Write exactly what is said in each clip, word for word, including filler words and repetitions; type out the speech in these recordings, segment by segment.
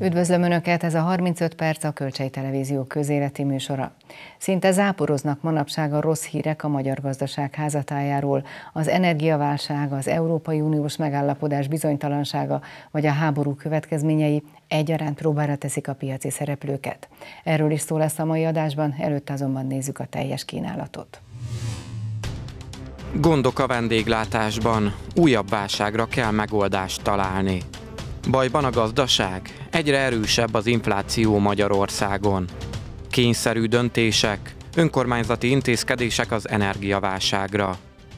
Üdvözlöm Önöket, ez a harmincöt perc a Kölcsei Televízió közéleti műsora. Szinte záporoznak manapság a rossz hírek a magyar gazdaság házatájáról, az energiaválság, az Európai Uniós megállapodás bizonytalansága vagy a háború következményei egyaránt próbára teszik a piaci szereplőket. Erről is szó lesz a mai adásban, előtte azonban nézzük a teljes kínálatot. Gondok a vendéglátásban, újabb válságra kell megoldást találni. Bajban a gazdaság, egyre erősebb az infláció Magyarországon. Kényszerű döntések, önkormányzati intézkedések az energiaválságra.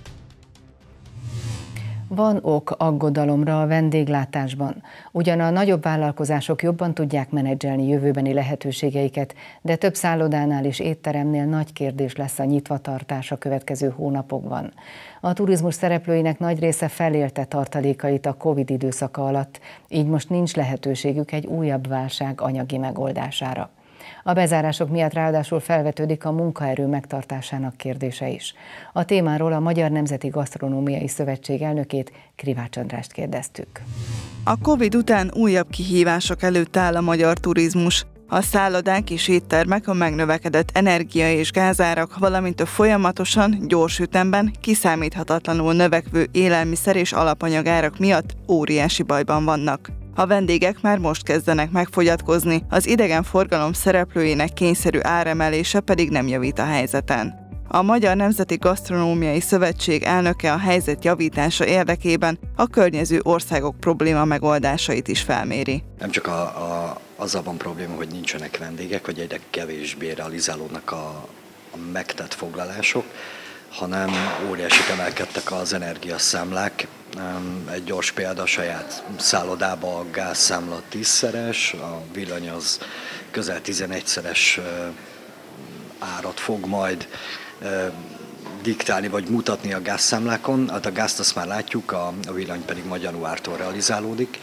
Van ok aggodalomra a vendéglátásban. Ugyan a nagyobb vállalkozások jobban tudják menedzselni jövőbeni lehetőségeiket, de több szállodánál és étteremnél nagy kérdés lesz a nyitvatartás a következő hónapokban. A turizmus szereplőinek nagy része felélte tartalékait a Covid időszaka alatt, így most nincs lehetőségük egy újabb válság anyagi megoldására. A bezárások miatt ráadásul felvetődik a munkaerő megtartásának kérdése is. A témáról a Magyar Nemzeti Gasztronómiai Szövetség elnökét, Krivács Andrást kérdeztük. A Covid után újabb kihívások előtt áll a magyar turizmus. A szállodák és éttermek a megnövekedett energia- és gázárak, valamint a folyamatosan, gyors ütemben, kiszámíthatatlanul növekvő élelmiszer- és alapanyagárak miatt óriási bajban vannak. A vendégek már most kezdenek megfogyatkozni, az idegenforgalom szereplőinek kényszerű áremelése pedig nem javít a helyzeten. A Magyar Nemzeti Gasztronómiai Szövetség elnöke a helyzet javítása érdekében a környező országok probléma megoldásait is felméri. Nem csak a, a, azzal van probléma, hogy nincsenek vendégek, vagy egyre kevésbé realizálódnak a, a megtett foglalások, hanem óriásit emelkedtek az energiaszámlák. Egy gyors példa, a saját szállodában a gázszámla tízszeres, a villany az közel tizenegyszeres árat fog majd diktálni vagy mutatni a gázszámlákon. Hát a gázt azt már látjuk, a, a villany pedig majd januártól realizálódik.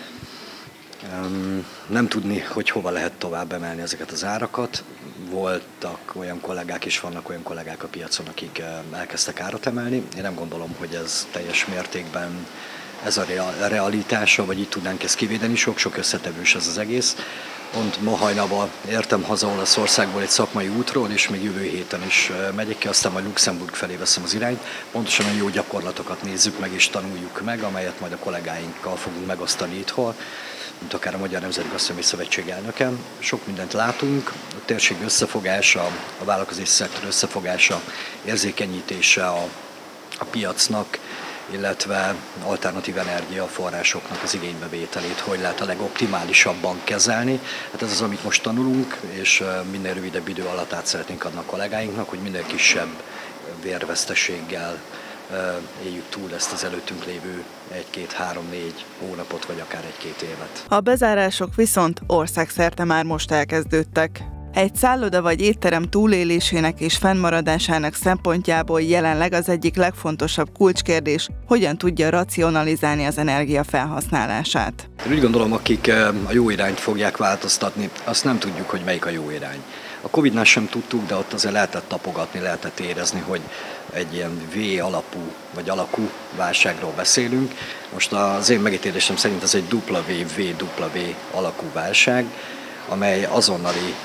Nem tudni, hogy hova lehet tovább emelni ezeket az árakat. Voltak olyan kollégák, és vannak olyan kollégák a piacon, akik elkezdtek árat emelni. Én nem gondolom, hogy ez teljes mértékben ez a realitása, vagy így tudnánk ezt kivédeni. Sok-sok összetevős ez az egész. Pont ma hajnalban értem haza Olaszországból egy szakmai útról, és még jövő héten is megyek ki, aztán majd Luxemburg felé veszem az irányt. Pontosan a jó gyakorlatokat nézzük meg és tanuljuk meg, amelyet majd a kollégáinkkal fogunk megosztani itthon, mint akár a Magyar Nemzeti Gasztronómiai Szövetség elnöke. Sok mindent látunk, a térség összefogása, a vállalkozási szektor összefogása, érzékenyítése a, a piacnak, illetve alternatív energiaforrásoknak az igénybevételét, hogy lehet a legoptimálisabban kezelni. Hát ez az, amit most tanulunk, és minél rövidebb idő alatt át szeretnénk adni a kollégáinknak, hogy minél kisebb vérveszteséggel éljük túl ezt az előttünk lévő egy-két-három-négy hónapot, vagy akár egy-két évet. A bezárások viszont országszerte már most elkezdődtek. Egy szálloda vagy étterem túlélésének és fennmaradásának szempontjából jelenleg az egyik legfontosabb kulcskérdés, hogyan tudja racionalizálni az energia felhasználását. Én úgy gondolom, akik a jó irányt fogják változtatni, azt nem tudjuk, hogy melyik a jó irány. A Covidnál sem tudtuk, de ott azért lehetett tapogatni, lehetett érezni, hogy egy ilyen V-alapú vagy alakú válságról beszélünk. Most az én megítélésem szerint ez egy W-V-W alakú válság, amely azonnali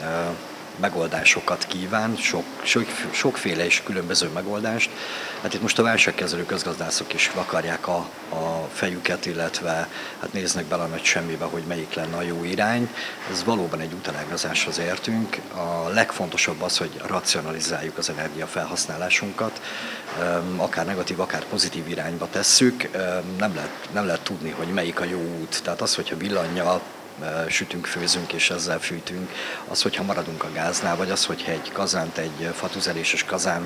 megoldásokat kíván, sok, sok, sokféle és különböző megoldást. Hát itt most a válságkezelő közgazdászok is vakarják a, a fejüket, illetve hát néznek bele a nagy semmibe, hogy melyik lenne a jó irány. Ez valóban egy útelágazáshoz értünk. A legfontosabb az, hogy racionalizáljuk az energiafelhasználásunkat, akár negatív, akár pozitív irányba tesszük. Nem lehet, nem lehet tudni, hogy melyik a jó út. Tehát az, hogyha villannyal sütünk, főzünk és ezzel fűtünk, az, hogyha maradunk a gáznál, vagy az, hogyha egy kazánt, egy fatüzeléses kazánra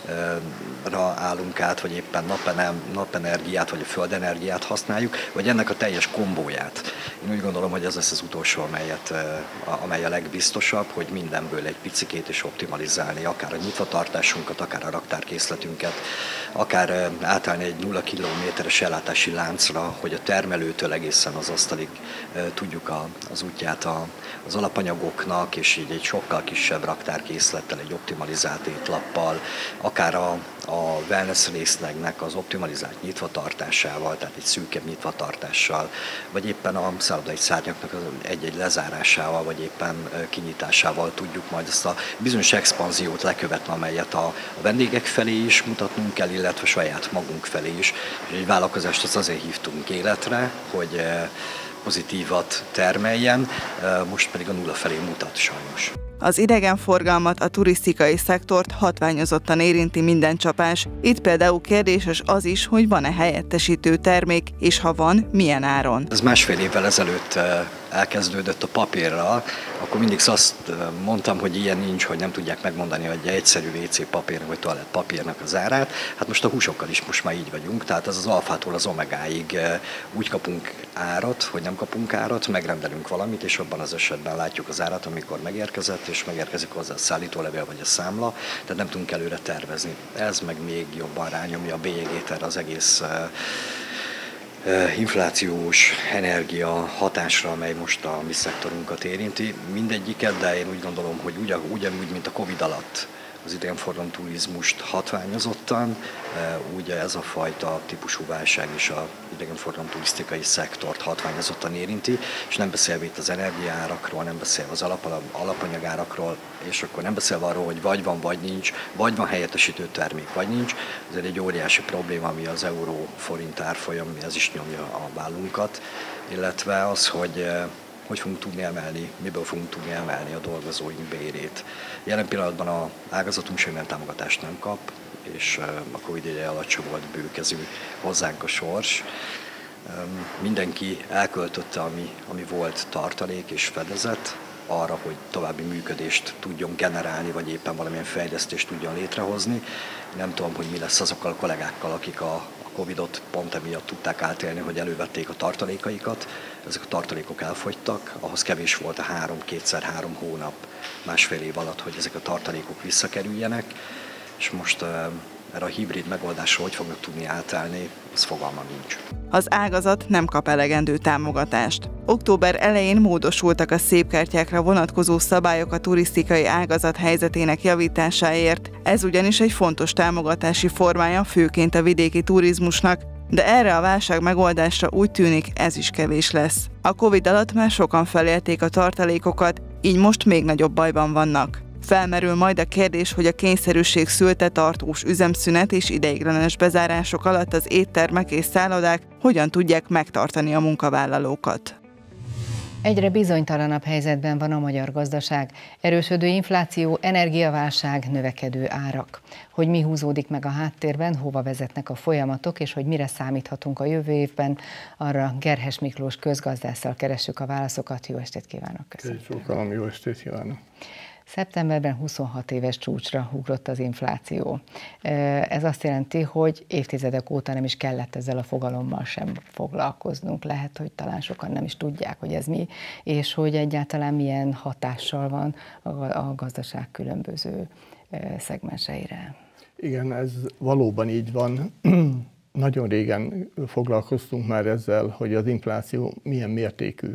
állunk át, vagy éppen napenergiát, vagy a földenergiát használjuk, vagy ennek a teljes kombóját. Én úgy gondolom, hogy ez lesz az utolsó, amelyet, amely a legbiztosabb, hogy mindenből egy picikét is optimalizálni, akár a nyitvatartásunkat, akár a raktárkészletünket, akár átállni egy nulla kilométeres ellátási láncra, hogy a termelőtől egészen az asztalig tudjuk a az útját az alapanyagoknak, és így egy sokkal kisebb raktárkészlettel, egy optimalizált étlappal, akár a, a wellness részlegnek az optimalizált nyitvatartásával, tehát egy szűkebb nyitvatartással, vagy éppen a szállodai szárnyaknak egy-egy lezárásával, vagy éppen kinyitásával tudjuk majd ezt a bizonyos expanziót lekövetni, amelyet a vendégek felé is mutatnunk kell, illetve saját magunk felé is. És egy vállalkozást az azért hívtunk életre, hogy pozitívat termeljen, most pedig a nulla felé mutat sajnos. Az idegenforgalmat, a turisztikai szektort hatványozottan érinti minden csapás. Itt például kérdéses az is, hogy van-e helyettesítő termék, és ha van, milyen áron. Ez másfél évvel ezelőtt elkezdődött a papírral, akkor mindig azt mondtam, hogy ilyen nincs, hogy nem tudják megmondani, hogy egy egyszerű vé cé papírnak vagy toalett papírnak az árát. Hát most a húsokkal is most már így vagyunk, tehát az az alfától az omegáig úgy kapunk árat, hogy nem kapunk árat, megrendelünk valamit, és abban az esetben látjuk az árat, amikor megérkezett, és megérkezik hozzá a szállítólevél vagy a számla, tehát nem tudunk előre tervezni. Ez meg még jobban rányomja a bélyegét erre az egész inflációs energia hatásra, amely most a mi szektorunkat érinti. Mindegyiket, de én úgy gondolom, hogy ugyan, ugyanúgy, mint a Covid alatt az idegenforgalom turizmust hatványozottan, úgy ez a fajta típusú válság is az idegenforgalom turisztikai szektort hatványozottan érinti, és nem beszélve itt az energiaárakról, nem beszélve az alap, alapanyagárakról, és akkor nem beszélve arról, hogy vagy van, vagy nincs, vagy van helyettesítő termék, vagy nincs. Ez egy óriási probléma, ami az euró-forint árfolyam, ez is nyomja a vállunkat, illetve az, hogy hogy fogunk tudni emelni, miből fogunk tudni emelni a dolgozóink bérét. Jelen pillanatban az ágazatunk semmilyen támogatást nem kap, és a Covid ideje alatt sem volt bőkezű hozzánk a sors. Mindenki elköltötte, ami, ami volt tartalék és fedezet, arra, hogy további működést tudjon generálni, vagy éppen valamilyen fejlesztést tudjon létrehozni. Nem tudom, hogy mi lesz azokkal a kollégákkal, akik a Covidot pont emiatt tudták átélni, hogy elővették a tartalékaikat. Ezek a tartalékok elfogytak, ahhoz kevés volt a három, kétszer három hónap, másfél év alatt, hogy ezek a tartalékok visszakerüljenek, és most erre a hibrid megoldásra hogy fognak tudni átállni, az fogalmam nincs. Az ágazat nem kap elegendő támogatást. Október elején módosultak a szépkártyákra vonatkozó szabályok a turisztikai ágazat helyzetének javításáért. Ez ugyanis egy fontos támogatási formája, főként a vidéki turizmusnak, de erre a válság megoldásra úgy tűnik, ez is kevés lesz. A Covid alatt már sokan felélték a tartalékokat, így most még nagyobb bajban vannak. Felmerül majd a kérdés, hogy a kényszerűség szülte tartós üzemszünet és ideiglenes bezárások alatt az éttermek és szállodák hogyan tudják megtartani a munkavállalókat. Egyre bizonytalanabb helyzetben van a magyar gazdaság. Erősödő infláció, energiaválság, növekedő árak. Hogy mi húzódik meg a háttérben, hova vezetnek a folyamatok, és hogy mire számíthatunk a jövő évben, arra Gerhes Miklós közgazdásszal keressük a válaszokat. Jó estét kívánok! Köszönöm. Jó estét kívánok! Szeptemberben huszonhat éves csúcsra ugrott az infláció. Ez azt jelenti, hogy évtizedek óta nem is kellett ezzel a fogalommal sem foglalkoznunk. Lehet, hogy talán sokan nem is tudják, hogy ez mi, és hogy egyáltalán milyen hatással van a gazdaság különböző szegmenseire. Igen, ez valóban így van. Nagyon régen foglalkoztunk már ezzel, hogy az infláció milyen mértékű.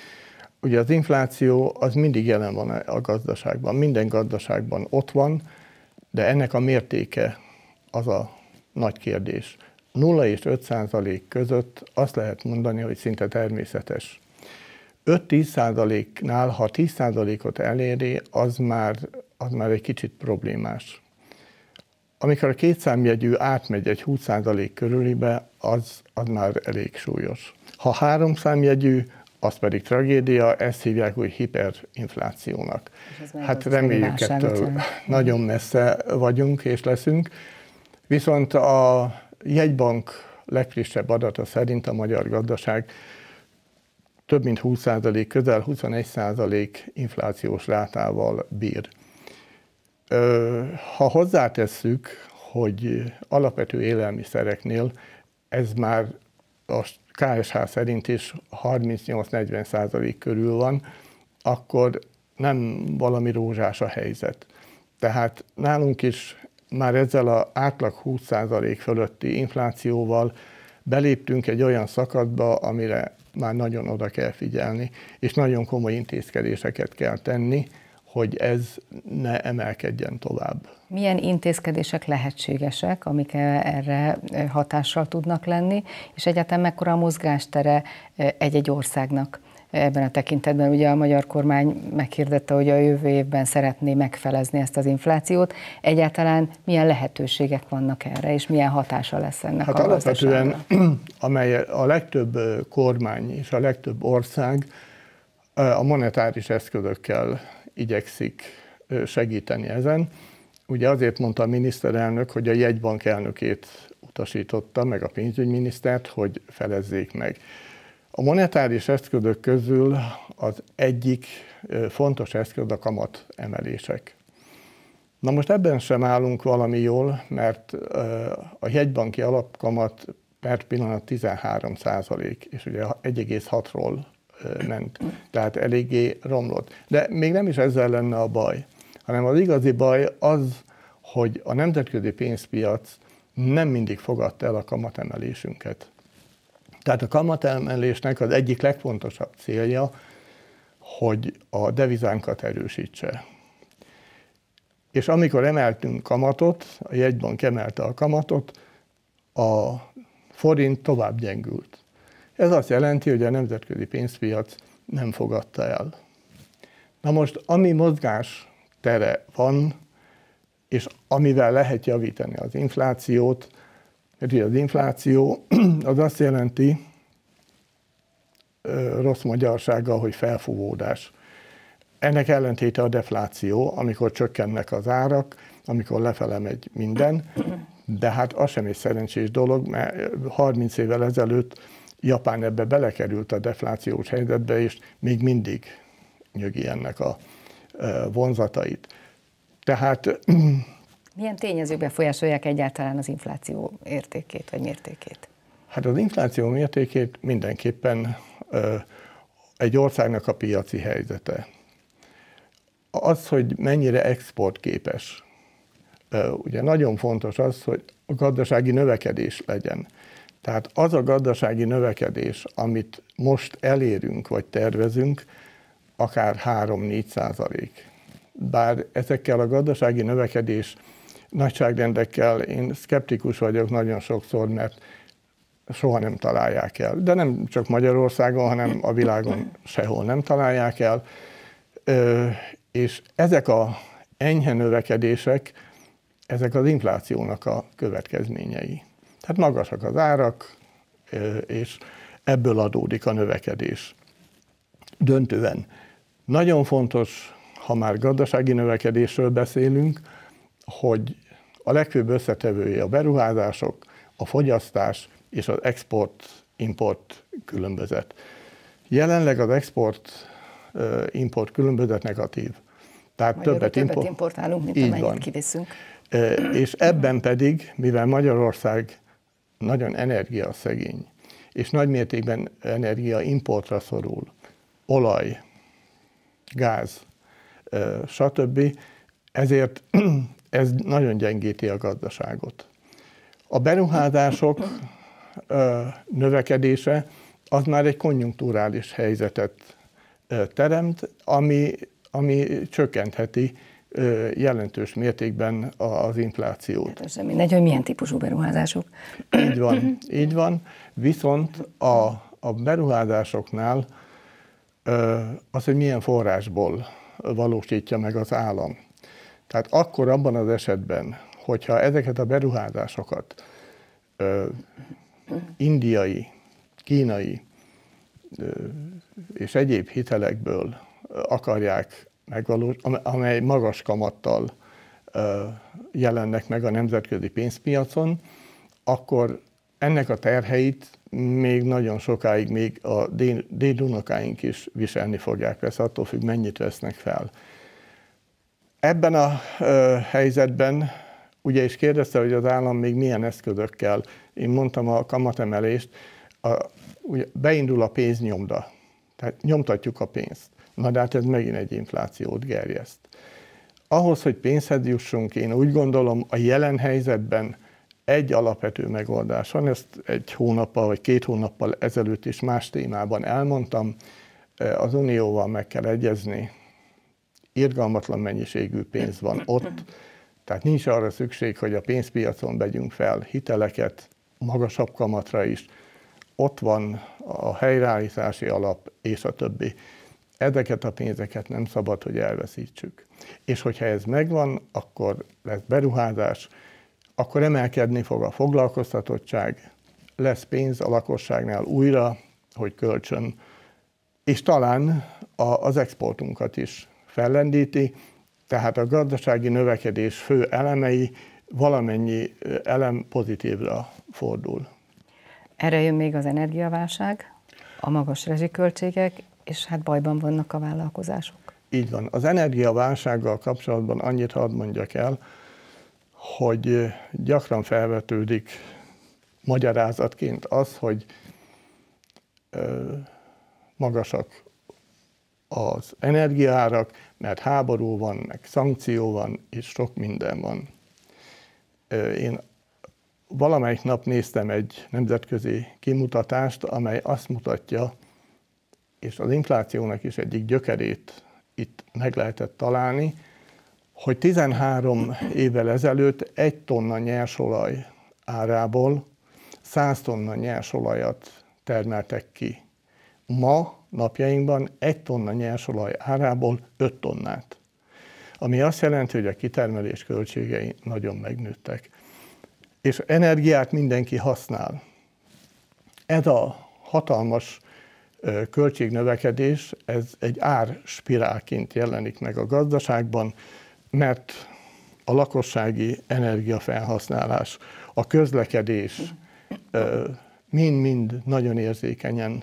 Ugye az infláció az mindig jelen van a gazdaságban, minden gazdaságban ott van, de ennek a mértéke az a nagy kérdés. nulla és öt százalék között azt lehet mondani, hogy szinte természetes. öt-tíz százaléknál, ha tíz százalékot eléri, az már, az már egy kicsit problémás. Amikor a kétszámjegyű átmegy egy húsz százalék körülibe, az, az már elég súlyos. Ha három számjegyű, az pedig tragédia, ezt hívják, hogy hiperinflációnak. Hát reméljük, ettől nagyon messze vagyunk és leszünk. Viszont a jegybank legfrissebb adata szerint a magyar gazdaság több mint húsz százalék, közel huszonegy százalék inflációs rátával bír. Ha hozzátesszük, hogy alapvető élelmiszereknél ez már a ká es há szerint is harmincnyolc-negyven százalék körül van, akkor nem valami rózsás a helyzet. Tehát nálunk is már ezzel az átlag húsz százalék fölötti inflációval beléptünk egy olyan szakaszba, amire már nagyon oda kell figyelni, és nagyon komoly intézkedéseket kell tenni, hogy ez ne emelkedjen tovább. Milyen intézkedések lehetségesek, amik erre hatással tudnak lenni, és egyáltalán mekkora a mozgástere egy-egy országnak ebben a tekintetben? Ugye a magyar kormány meghirdette, hogy a jövő évben szeretné megfelezni ezt az inflációt. Egyáltalán milyen lehetőségek vannak erre, és milyen hatása lesz ennek hát a gazdaságra? Alapvetően, amely a legtöbb kormány és a legtöbb ország a monetáris eszközökkel igyekszik segíteni ezen. Ugye azért mondta a miniszterelnök, hogy a jegybank elnökét utasította, meg a pénzügyminisztert, hogy felezzék meg. A monetáris eszközök közül az egyik fontos eszköz a kamat emelések. Na most ebben sem állunk valami jól, mert a jegybanki alapkamat per pillanat tizenhárom százalék, és ugye egy egész hatról ment, tehát eléggé romlott. De még nem is ezzel lenne a baj, hanem az igazi baj az, hogy a nemzetközi pénzpiac nem mindig fogadta el a kamatemelésünket. Tehát a kamatemelésnek az egyik legfontosabb célja, hogy a devizánkat erősítse. És amikor emeltünk kamatot, a jegybank emelte a kamatot, a forint tovább gyengült. Ez azt jelenti, hogy a nemzetközi pénzpiac nem fogadta el. Na most, ami mozgás tere van, és amivel lehet javítani az inflációt, mert az infláció az azt jelenti, rossz magyarsága, hogy felfúvódás. Ennek ellentéte a defláció, amikor csökkennek az árak, amikor lefele megy minden, de hát az sem egy szerencsés dolog, mert harminc évvel ezelőtt Japán ebbe belekerült a deflációs helyzetbe, és még mindig nyögi ennek a vonzatait. Tehát... Milyen tényezők befolyásolják egyáltalán az infláció értékét vagy mértékét? Hát az infláció mértékét mindenképpen egy országnak a piaci helyzete. Az, hogy mennyire exportképes. Ugye nagyon fontos az, hogy a gazdasági növekedés legyen. Tehát az a gazdasági növekedés, amit most elérünk vagy tervezünk, akár három-négy százalék. Bár ezekkel a gazdasági növekedés nagyságrendekkel én szkeptikus vagyok nagyon sokszor, mert soha nem találják el. De nem csak Magyarországon, hanem a világon sehol nem találják el. És ezek a enyhe növekedések, ezek az inflációnak a következményei. Tehát magasak az árak, és ebből adódik a növekedés. Döntően. Nagyon fontos, ha már gazdasági növekedésről beszélünk, hogy a legfőbb összetevője a beruházások, a fogyasztás és az export-import különbözet. Jelenleg az export-import különbözet negatív. Tehát Magyarul többet, többet import... importálunk, mint Így amennyit van. kiviszünk. És ebben pedig, mivel Magyarország nagyon energiaszegény, és nagy mértékben energiaimportra szorul, olaj, gáz, stb., ezért ez nagyon gyengíti a gazdaságot. A beruházások növekedése az már egy konjunkturális helyzetet teremt, ami, ami csökkentheti jelentős mértékben az inflációt. Hát sem mindegy, hogy milyen típusú beruházások. Így van, így van. Viszont a, a beruházásoknál az, hogy milyen forrásból valósítja meg az állam. Tehát akkor abban az esetben, hogyha ezeket a beruházásokat ö, indiai, kínai ö, és egyéb hitelekből akarják megvalósítani, amely magas kamattal ö, jelennek meg a nemzetközi pénzpiacon, akkor ennek a terheit még nagyon sokáig még a dédunokáink is viselni fogják, persze attól függ, mennyit vesznek fel. Ebben a ö, helyzetben, ugye is kérdezte, hogy az állam még milyen eszközökkel, én mondtam a kamatemelést, a, ugye beindul a pénznyomda, tehát nyomtatjuk a pénzt. Na de hát ez megint egy inflációt gerjeszt. Ahhoz, hogy pénzhez jussunk, én úgy gondolom, a jelen helyzetben egy alapvető megoldás van, ezt egy hónappal vagy két hónappal ezelőtt is más témában elmondtam, az Unióval meg kell egyezni, irgalmatlan mennyiségű pénz van ott, tehát nincs arra szükség, hogy a pénzpiacon vegyünk fel hiteleket, magasabb kamatra is. Ott van a helyreállítási alap és a többi. Ezeket a pénzeket nem szabad, hogy elveszítsük. És hogyha ez megvan, akkor lesz beruházás, akkor emelkedni fog a foglalkoztatottság, lesz pénz a lakosságnál újra, hogy kölcsön, és talán az exportunkat is fellendíti, tehát a gazdasági növekedés fő elemei valamennyi elem pozitívra fordul. Erre jön még az energiaválság, a magas rezsiköltségek, és hát bajban vannak a vállalkozások. Így van. Az energiaválsággal kapcsolatban annyit hadd mondjak el, hogy gyakran felvetődik magyarázatként az, hogy magasak az energiaárak, mert háború van, meg szankció van, és sok minden van. Én valamelyik nap néztem egy nemzetközi kimutatást, amely azt mutatja, és az inflációnak is egyik gyökerét itt meg lehetett találni, hogy tizenhárom évvel ezelőtt egy tonna nyersolaj árából száz tonna nyersolajat termeltek ki. Ma, napjainkban egy tonna nyersolaj árából öt tonnát. Ami azt jelenti, hogy a kitermelés költségei nagyon megnőttek. És energiát mindenki használ. Ez a hatalmas költségnövekedés, ez egy árspirálként jelenik meg a gazdaságban, mert a lakossági energiafelhasználás, a közlekedés mind-mind nagyon érzékenyen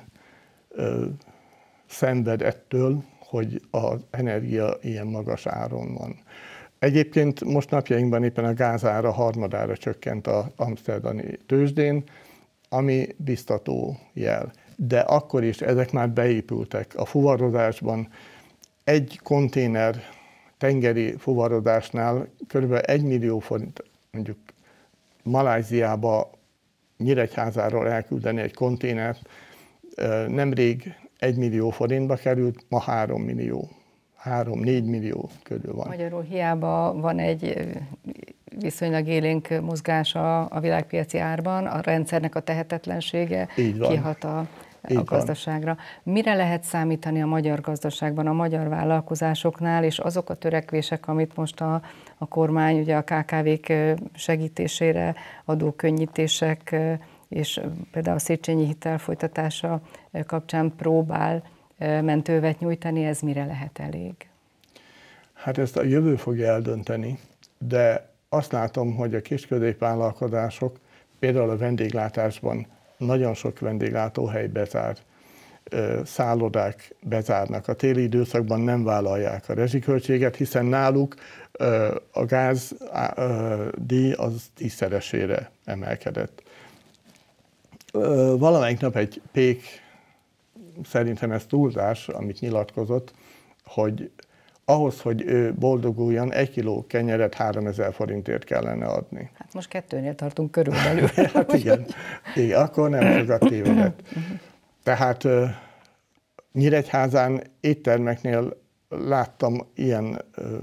szenved ettől, hogy az energia ilyen magas áron van. Egyébként most napjainkban éppen a gázára harmadára csökkent az amszterdami tőzsdén, ami biztató jel. De akkor is ezek már beépültek a fuvarozásban. Egy konténer tengeri fuvarozásnál kb. egy millió forint, mondjuk Malajziába, Nyíregyházáról elküldeni egy konténert, nemrég egy millió forintba került, ma három millió, három-négy millió körül van. Magyarul hiába van egy viszonylag élénk mozgása a világpiaci árban, a rendszernek a tehetetlensége kihat a, a gazdaságra. Mire lehet számítani a magyar gazdaságban, a magyar vállalkozásoknál, és azok a törekvések, amit most a, a kormány ugye a ká ká vék segítésére, adókönnyítések, és például a Széchenyi hitel folytatása kapcsán próbál mentővet nyújtani, ez mire lehet elég? Hát ezt a jövő fogja eldönteni, de azt látom, hogy a kis-középvállalkozások például a vendéglátásban nagyon sok vendéglátóhely bezár, szállodák bezárnak. A téli időszakban nem vállalják a rezsiköltséget, hiszen náluk a gázdíj az tízszeresére emelkedett. Valamelyik nap egy pék, szerintem ez túlzás, amit nyilatkozott, hogy ahhoz, hogy ő boldoguljon, egy kiló kenyeret háromezer forintért kellene adni. Hát most kettőnél tartunk körülbelül. Hát igen, igen, akkor nem sokat tévedett. Tehát Nyíregyházán éttermeknél láttam ilyen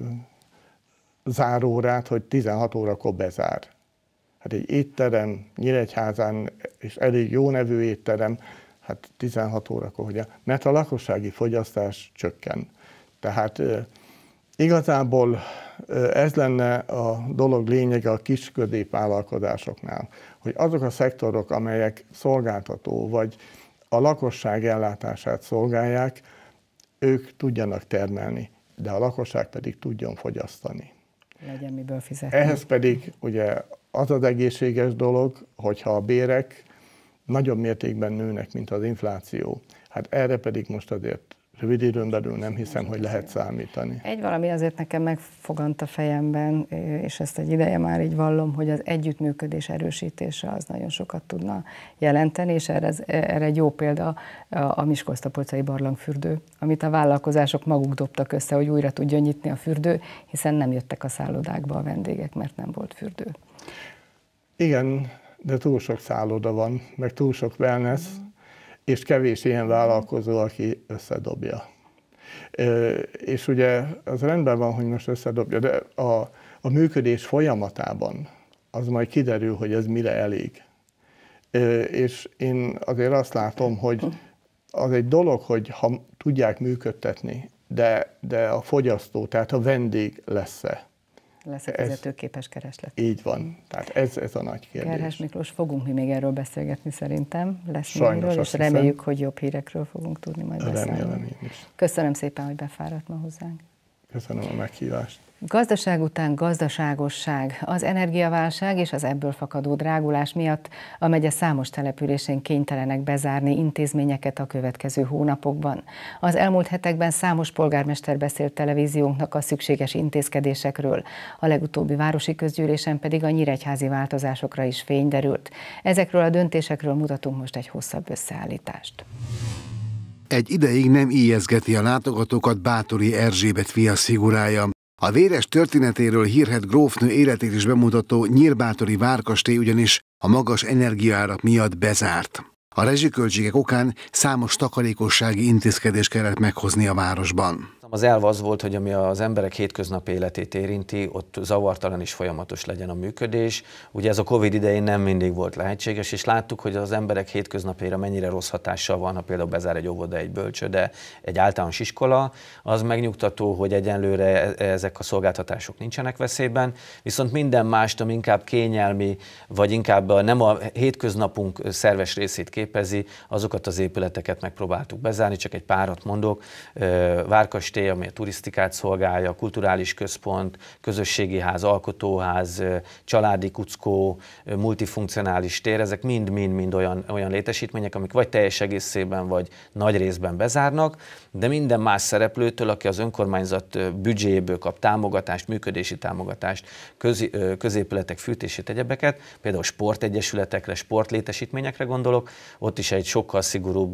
zárórát, hogy tizenhat órakor bezár. Hát egy étterem Nyíregyházán, és elég jó nevű étterem, hát tizenhat órakor, hogy mert a lakossági fogyasztás csökken. Tehát igazából ez lenne a dolog lényege a kis-középvállalkozásoknál, hogy azok a szektorok, amelyek szolgáltató vagy a lakosság ellátását szolgálják, ők tudjanak termelni, de a lakosság pedig tudjon fogyasztani. Legyen miből fizetni. Ehhez pedig ugye az az egészséges dolog, hogyha a bérek nagyobb mértékben nőnek, mint az infláció. Hát erre pedig most azért rövid időn belül nem hiszem, hogy lehet számítani. Egy valami azért nekem megfogant a fejemben, és ezt egy ideje már így vallom, hogy az együttműködés erősítése az nagyon sokat tudna jelenteni, és erre, erre egy jó példa a Miskolc-Tapolcai barlangfürdő, amit a vállalkozások maguk dobtak össze, hogy újra tudjon nyitni a fürdő, hiszen nem jöttek a szállodákba a vendégek, mert nem volt fürdő. Igen, de túl sok szálloda van, meg túl sok wellness, mm. és kevés ilyen vállalkozó, aki összedobja. És ugye az rendben van, hogy most összedobja, de a, a működés folyamatában az majd kiderül, hogy ez mire elég. És én azért azt látom, hogy az egy dolog, hogy ha tudják működtetni, de, de a fogyasztó, tehát a vendég lesz-e. Lesz a fizetőképes kereslet. Így van. Tehát ez, ez a nagy kérdés. Gerhes Miklós, fogunk mi még erről beszélgetni szerintem. Lesz Sajnos, miről, és hiszem, reméljük, hogy jobb hírekről fogunk tudni majd beszélni. Remélem én is. Köszönöm szépen, hogy befáradt ma hozzánk. Köszönöm a meghívást. Gazdaság után gazdaságosság. Az energiaválság és az ebből fakadó drágulás miatt a megye számos településén kénytelenek bezárni intézményeket a következő hónapokban. Az elmúlt hetekben számos polgármester beszélt televíziónknak a szükséges intézkedésekről. A legutóbbi városi közgyűlésen pedig a nyíregyházi változásokra is fény derült. Ezekről a döntésekről mutatunk most egy hosszabb összeállítást. Egy ideig nem ijeszgeti a látogatókat Báthori Erzsébet fia figurája. A véres történetéről hírhedt grófnő életét is bemutató nyírbáthori várkastély ugyanis a magas energiaárak miatt bezárt. A rezsiköltségek okán számos takarékossági intézkedést kellett meghozni a városban. Az elv az volt, hogy ami az emberek hétköznapi életét érinti, ott zavartalan és folyamatos legyen a működés. Ugye ez a Covid idején nem mindig volt lehetséges, és láttuk, hogy az emberek hétköznapjaira mennyire rossz hatással van, ha például bezár egy óvoda, egy bölcsőde, egy általános iskola. Az megnyugtató, hogy egyenlőre ezek a szolgáltatások nincsenek veszélyben, viszont minden mást, ami inkább kényelmi, vagy inkább nem a hétköznapunk szerves részét képezi, azokat az épületeket megpróbáltuk bezárni, csak egy párat mondok. Várkastély, ami a turisztikát szolgálja, kulturális központ, közösségi ház, alkotóház, családi kuckó, multifunkcionális tér, ezek mind-mind-mind olyan, olyan létesítmények, amik vagy teljes egészében, vagy nagy részben bezárnak, de minden más szereplőtől, aki az önkormányzat büdzséből kap támogatást, működési támogatást, köz, középületek fűtését, egyebeket, például sportegyesületekre, sportlétesítményekre gondolok, ott is egy sokkal szigorúbb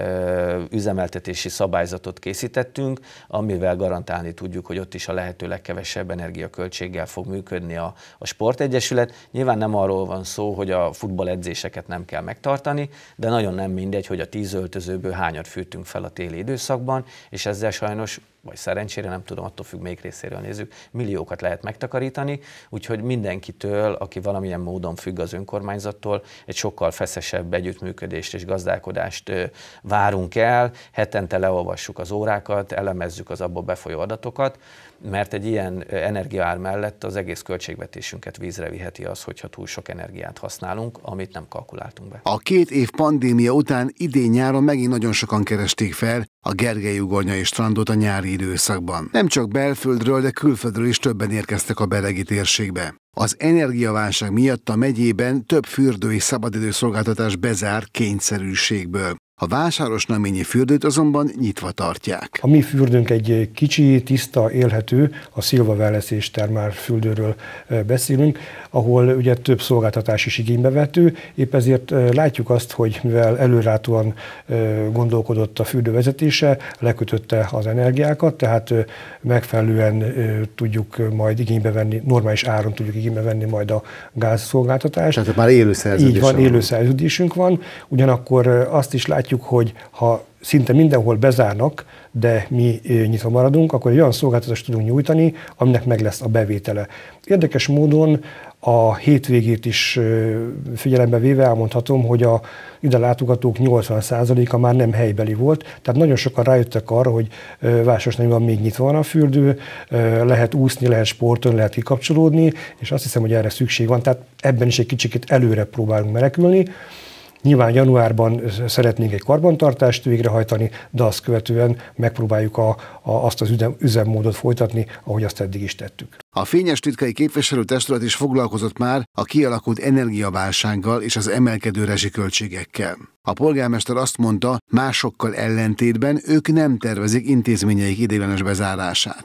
üzemeltetési szabályzatot készítettünk, amivel garantálni tudjuk, hogy ott is a lehető legkevesebb energiaköltséggel fog működni a, a sportegyesület. Nyilván nem arról van szó, hogy a futballedzéseket nem kell megtartani, de nagyon nem mindegy, hogy a tíz öltözőből hányat fűtünk fel a téli időszakban, és ezzel sajnos, vagy szerencsére, nem tudom, attól függ, melyik részéről nézzük, milliókat lehet megtakarítani, úgyhogy mindenkitől, aki valamilyen módon függ az önkormányzattól, egy sokkal feszesebb együttműködést és gazdálkodást várunk el, hetente leolvassuk az órákat, elemezzük az abból befolyó adatokat, mert egy ilyen energiaár mellett az egész költségvetésünket vízre viheti az, hogyha túl sok energiát használunk, amit nem kalkuláltunk be. A két év pandémia után idén nyáron megint nagyon sokan keresték fel a Gergely-ugornyai strandot a nyári időszakban. Nem csak belföldről, de külföldről is többen érkeztek a beregi térségbe. Az energiaválság miatt a megyében több fürdő és szabadidőszolgáltatás bezár kényszerűségből. A Vásárosnaményi fürdőt azonban nyitva tartják. A mi fürdőnk egy kicsi, tiszta, élhető, a Silva Wellness és Termál fürdőről beszélünk, ahol ugye több szolgáltatás is igénybe vehető. Épp ezért látjuk azt, hogy mivel előrelátóan gondolkodott a fürdő vezetése, lekötötte az energiákat, tehát megfelelően tudjuk majd igénybe venni, normális áron tudjuk igénybe venni majd a gázszolgáltatást. Tehát már élő szerződés. Így van, élő szerződésünk van. Ugyanakkor azt is látjuk, hogy ha szinte mindenhol bezárnak, de mi nyitva maradunk, akkor egy olyan szolgáltatást tudunk nyújtani, aminek meg lesz a bevétele. Érdekes módon a hétvégét is figyelembe véve elmondhatom, hogy a ide látogatók nyolcvan százaléka már nem helybeli volt, tehát nagyon sokan rájöttek arra, hogy Vásárosnaményban még nyitva van a fürdő, lehet úszni, lehet sportolni, lehet kikapcsolódni, és azt hiszem, hogy erre szükség van, tehát ebben is egy kicsit előre próbálunk menekülni. Nyilván januárban szeretnénk egy karbantartást végrehajtani, de azt követően megpróbáljuk a, a, azt az üzem, üzemmódot folytatni, ahogy azt eddig is tettük. A Fényes-Titkai képviselőtestület is foglalkozott már a kialakult energiaválsággal és az emelkedő rezsiköltségekkel. A polgármester azt mondta, másokkal ellentétben ők nem tervezik intézményeik ideiglenes bezárását.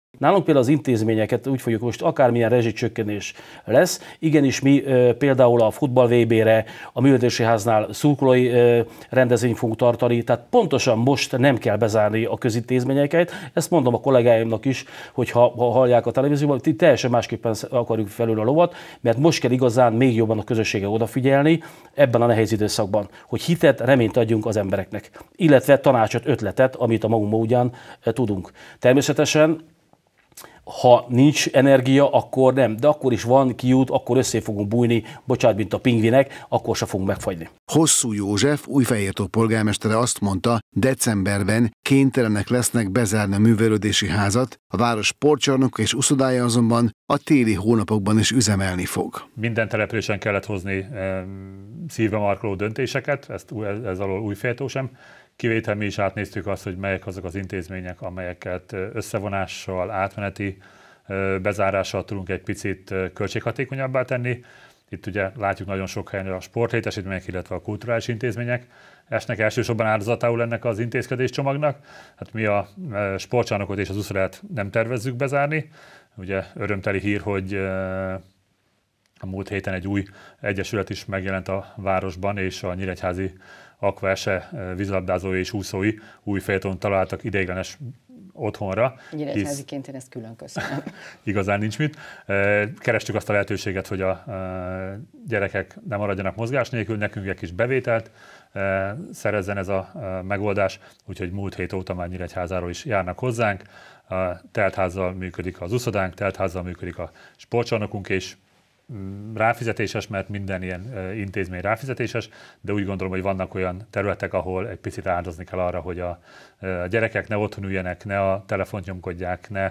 Nálunk például az intézményeket úgy fogjuk most, akármilyen rezsicsökkenés lesz, igenis mi e, például a futball vé bé-re, a művelődési háznál szurkolói e, rendezvényt fogunk tartani, tehát pontosan most nem kell bezárni a közintézményeket. Ezt mondom a kollégáimnak is, hogy ha, ha hallják a televízióban, itt teljesen másképpen akarjuk felül a lovat, mert most kell igazán még jobban a közössége odafigyelni ebben a nehéz időszakban, hogy hitet, reményt adjunk az embereknek, illetve tanácsot, ötletet, amit a magunk módján e, tudunk. Természetesen ha nincs energia, akkor nem, de akkor is van kiút, akkor össze fogunk bújni, bocsánat, mint a pingvinek, akkor se fogunk megfagyni. Hosszú József, Újfehértó polgármestere azt mondta, decemberben kénytelenek lesznek bezárni a művelődési házat, a város sportcsarnoka és uszodája azonban a téli hónapokban is üzemelni fog. Minden településen kellett hozni e, szívbe markoló döntéseket, ezt, ez, ez alól Újfehértó sem. Kivétel mi is átnéztük azt, hogy melyek azok az intézmények, amelyeket összevonással, átmeneti bezárással tudunk egy picit költséghatékonyabbá tenni. Itt ugye látjuk nagyon sok helyen a sportlétesítmények, illetve a kulturális intézmények esnek elsősorban áldozatául ennek az intézkedéscsomagnak. Hát mi a sportcsarnokot és az uszodát nem tervezzük bezárni. Ugye örömteli hír, hogy a múlt héten egy új egyesület is megjelent a városban, és a nyíregyházi Aqua Ese vízilabdázói és úszói Újfehértón találtak ideiglenes otthonra. Nyíregyháziként én ezt külön köszönöm. Igazán nincs mit. Kerestük azt a lehetőséget, hogy a gyerekek ne maradjanak mozgás nélkül, nekünk egy kis bevételt szerezzen ez a megoldás, úgyhogy múlt hét óta már Nyíregyházáról is járnak hozzánk. Teltházzal működik az uszodánk, teltházzal működik a sportcsarnokunk, és ráfizetéses, mert minden ilyen intézmény ráfizetéses, de úgy gondolom, hogy vannak olyan területek, ahol egy picit áldozni kell arra, hogy a gyerekek ne otthon üljenek, ne a telefont nyomkodják, ne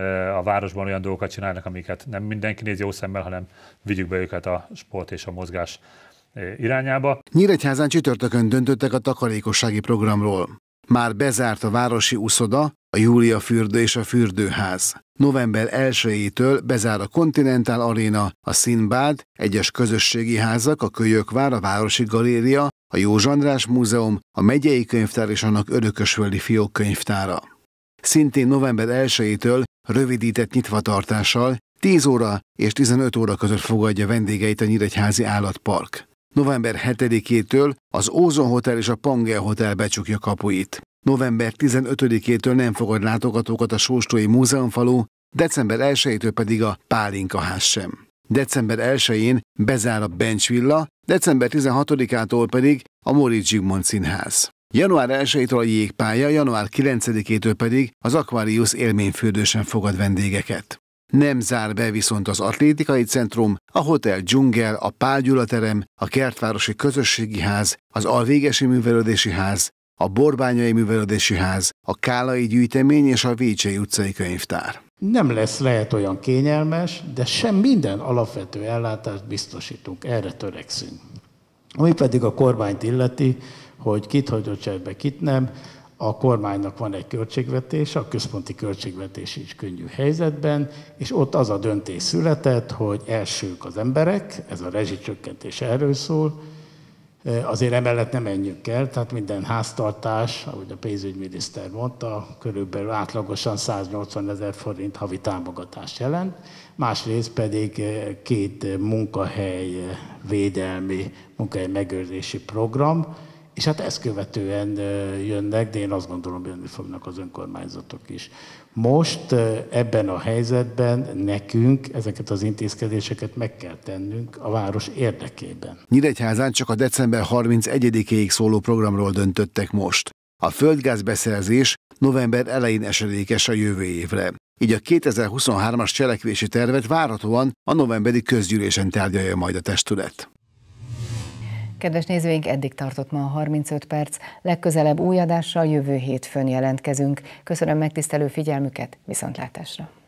a városban olyan dolgokat csinálnak, amiket nem mindenki néz jó szemmel, hanem vigyük be őket a sport és a mozgás irányába. Nyíregyházán csütörtökön döntöttek a takarékossági programról. Már bezárt a városi uszoda, a Júlia fürdő és a fürdőház. november elsejétől bezár a Continental Arena, a Színbád, egyes közösségi házak, a Kölyökvár, a Városi Galéria, a József András Múzeum, a Megyei Könyvtár és annak Örökösvölgyi Fiók könyvtára. Szintén november elsejétől rövidített nyitvatartással tíz óra és tizenöt óra között fogadja vendégeit a Nyíregyházi Állatpark. november hetedikétől az Ózon Hotel és a Pangea Hotel becsukja kapuit. november tizenötödikétől nem fogad látogatókat a Sóstói Múzeumfalu, december elsejétől pedig a Pálinkaház sem. december elsején bezár a Bencs Villa, december tizenhatodikától pedig a Móricz Zsigmond Színház. január elsejétől a Jégpálya, január kilencedikétől pedig az Aquarius élményfürdősen fogad vendégeket. Nem zár be viszont az Atlétikai Centrum, a Hotel Dzsungel, a Pál Gyula terem, a Kertvárosi Közösségi Ház, az Alvégesi Művelődési Ház, a Borbányai Művelődési Ház, a Kálai Gyűjtemény és a Vécsei utcai könyvtár. Nem lesz lehet olyan kényelmes, de sem minden alapvető ellátást biztosítunk, erre törekszünk. Ami pedig a kormányt illeti, hogy kit hagyott cserbe, kit nem, a kormánynak van egy költségvetés, a központi költségvetés is könnyű helyzetben, és ott az a döntés született, hogy elsők az emberek, ez a rezsicsökkentés erről szól, azért emellett nem menjünk el, tehát minden háztartás, ahogy a pénzügyminiszter mondta, körülbelül átlagosan száznyolcvanezer forint havi támogatást jelent, másrészt pedig két munkahely védelmi, munkahely megőrzési program, és hát ezt követően jönnek, de én azt gondolom, jönni fognak az önkormányzatok is. Most ebben a helyzetben nekünk ezeket az intézkedéseket meg kell tennünk a város érdekében. Nyíregyházán csak a december harmincegyedikéig szóló programról döntöttek most. A földgázbeszerzés november elején esedékes a jövő évre. Így a kétezer-huszonhármas cselekvési tervet várhatóan a novemberi közgyűlésen tárgyalja majd a testület. Kedves nézőink, eddig tartott ma a harmincöt perc. Legközelebb új adással jövő hétfőn jelentkezünk. Köszönöm megtisztelő figyelmüket, viszontlátásra!